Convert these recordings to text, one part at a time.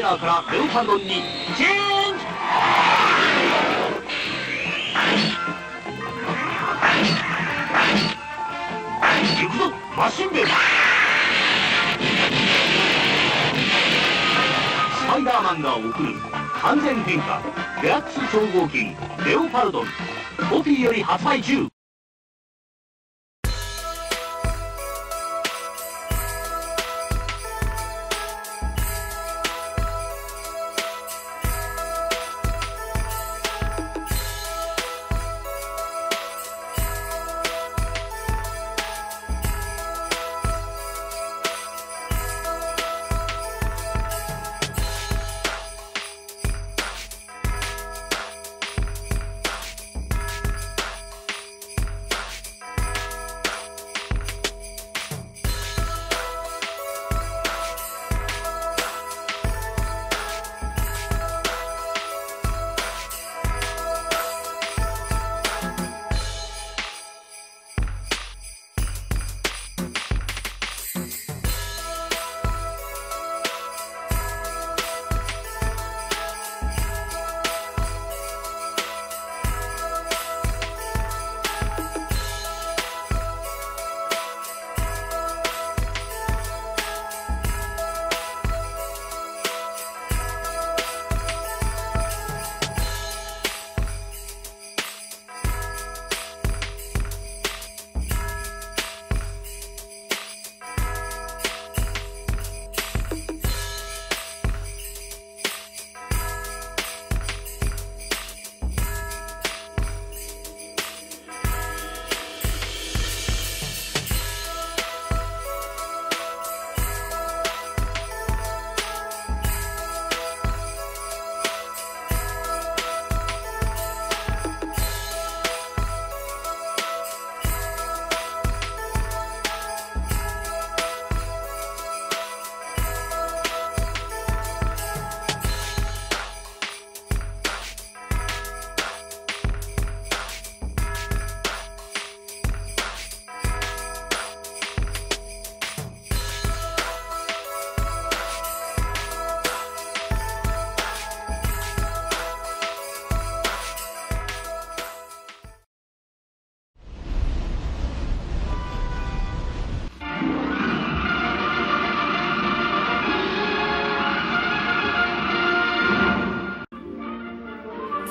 ガーからレオパルドンにチェンジ。行くぞマシンベル。スパイダーマンが送る完全変化デラックス超合金レオパルドンコピーより発売中。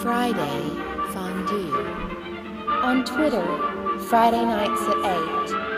Friday Fondue. On Twitter, Friday nights at 8.